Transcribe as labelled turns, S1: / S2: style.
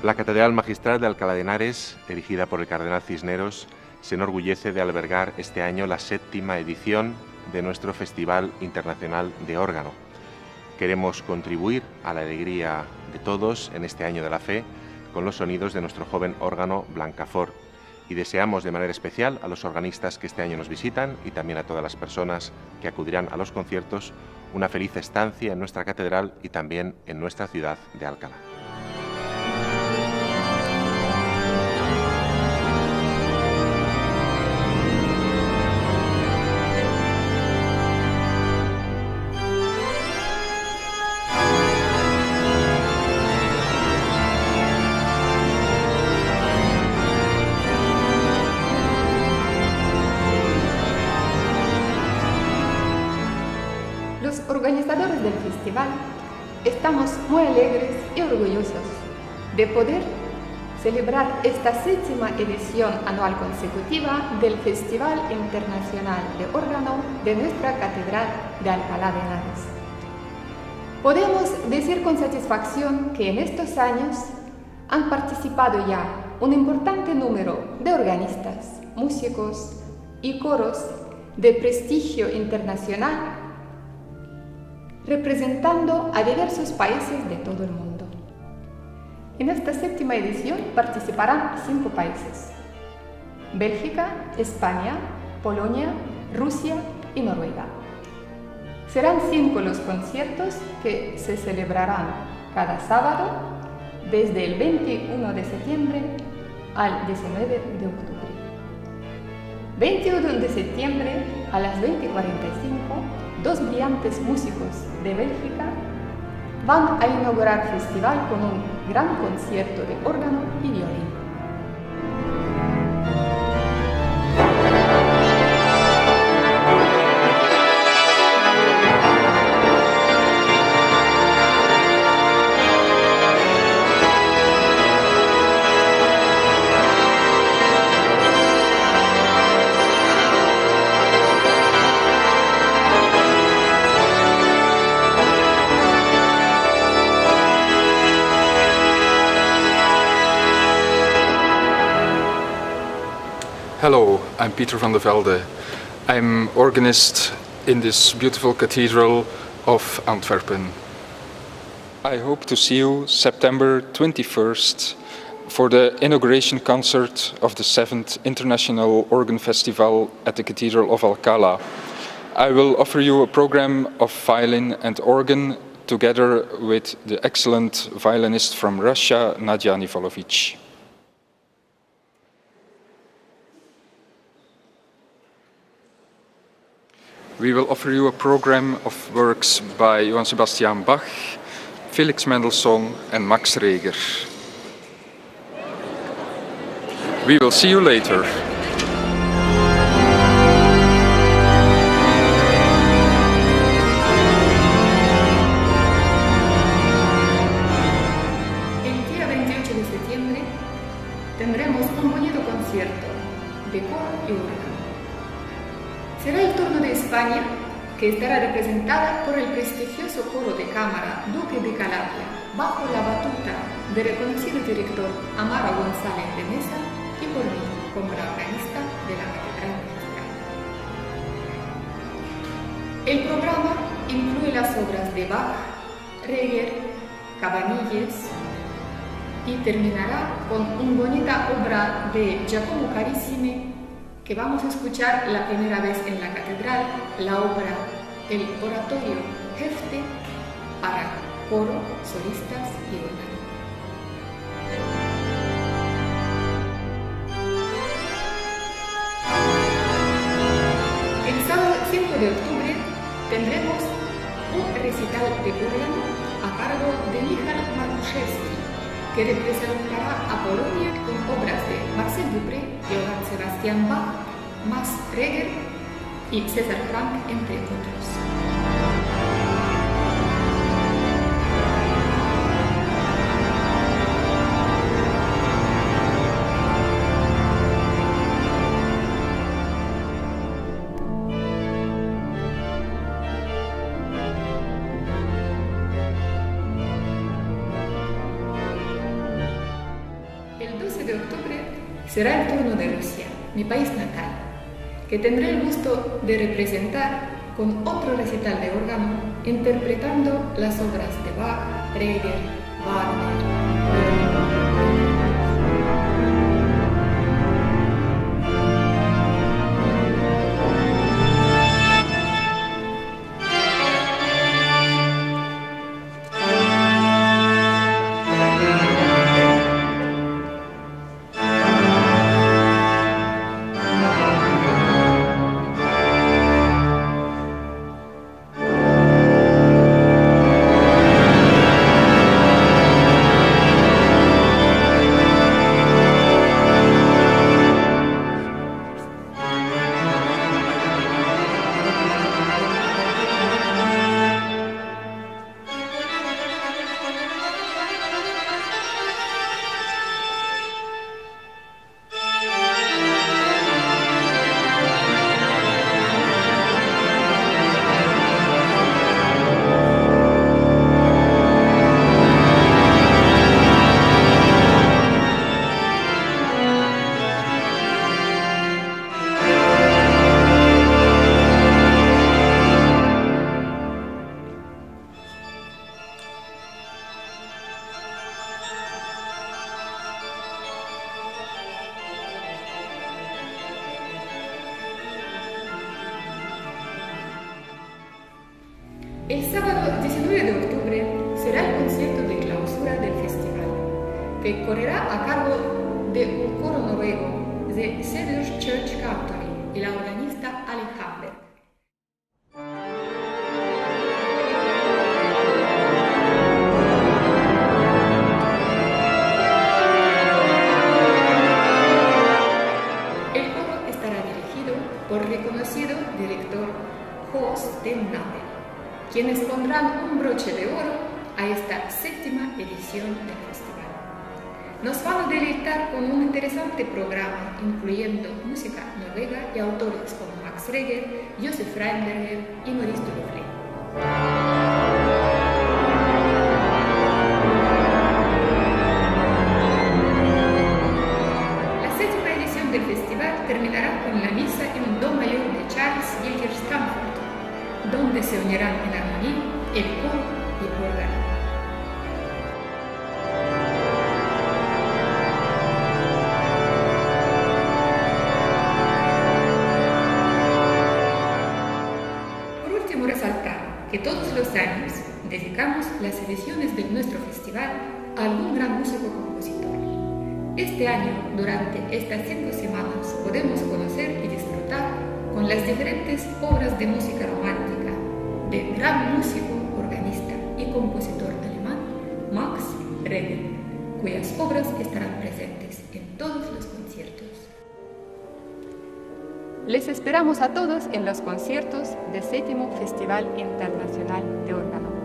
S1: La Catedral Magistral de Alcalá de Henares, erigida por el Cardenal Cisneros, se enorgullece de albergar este año la 7ª edición de nuestro Festival Internacional de Órgano. Queremos contribuir a la alegría de todos en este año de la fe con los sonidos de nuestro joven órgano Blancafort, y deseamos de manera especial a los organistas que este año nos visitan y también a todas las personas que acudirán a los conciertos una feliz estancia en nuestra catedral y también en nuestra ciudad de Alcalá.
S2: Los organizadores del festival estamos muy alegres y orgullosos de poder celebrar esta 7ª edición anual consecutiva del Festival Internacional de Órgano de nuestra Catedral de Alcalá de Henares. Podemos decir con satisfacción que en estos años han participado ya un importante número de organistas, músicos y coros de prestigio internacional, representando a diversos países de todo el mundo. En esta 7ª edición participarán 5 países: Bélgica, España, Polonia, Rusia y Noruega. Serán 5 los conciertos que se celebrarán cada sábado desde el 21 de septiembre al 19 de octubre. 21 de septiembre a las 20:45, 2 brillantes músicos de Bélgica van a inaugurar el festival con un gran concierto de órgano y violín.
S3: Hello, I'm Peter van der Velde. I'm organist in this beautiful cathedral of Antwerpen. I hope to see you September 21st for the inauguration concert of the 7th International Organ Festival at the Cathedral of Alcalá. I will offer you a program of violin and organ together with the excellent violinist from Russia, Nadia Nivolovich. We will offer you a program of works by Johann Sebastian Bach, Felix Mendelssohn and Max Reger. We will see you later.
S2: El día 28 de septiembre tendremos un bonito concierto de coro y órgano. Será el turno de España, que estará representada por el prestigioso coro de cámara Duque de Calabria, bajo la batuta del reconocido director Amaro González de Mesa y por mí, como la organista de la Catedral Magistral. El programa incluye las obras de Bach, Reger, Cabanilles y terminará con una bonita obra de Giacomo Carissimi, que vamos a escuchar la primera vez en la catedral, la obra El Oratorio Hefte para coro, solistas y órgano. El sábado 5 de octubre tendremos un recital de órgano a cargo de Michal Markuszewski, que representará a Polonia con obras de Marcel Dupré, Johann Sebastian Bach, Max Reger y César Franck, entre otros. será el turno de Rusia, mi país natal, que tendré el gusto de representar con otro recital de órgano, interpretando las obras de Bach, Reger, Wagner, El sábado 19 de octubre será el concierto de clausura del festival, que correrá a cargo de un coro noruego de Cedars Church Country y la organista Ali Hamberg. El coro estará dirigido por el reconocido director Horst den Nabel, quienes pondrán un broche de oro a esta séptima edición del festival. Nos van a deleitar con un interesante programa, incluyendo música noruega y autores como Max Reger, Josef Rheinberger y Maurice Dufay. La séptima edición del festival terminará con la misa en Do mayor de Charles Gilger Stanford, donde se unirán en armonía el coro y el órgano. Por último, resaltar que todos los años dedicamos las ediciones de nuestro festival a algún gran músico compositor. Este año, durante estas 5 semanas, podemos conocer y disfrutar con las diferentes obras de música romántica del gran músico, organista y compositor alemán Max Reger, cuyas obras estarán presentes en todos los conciertos.
S4: Les esperamos a todos en los conciertos del 7º Festival Internacional de Órgano.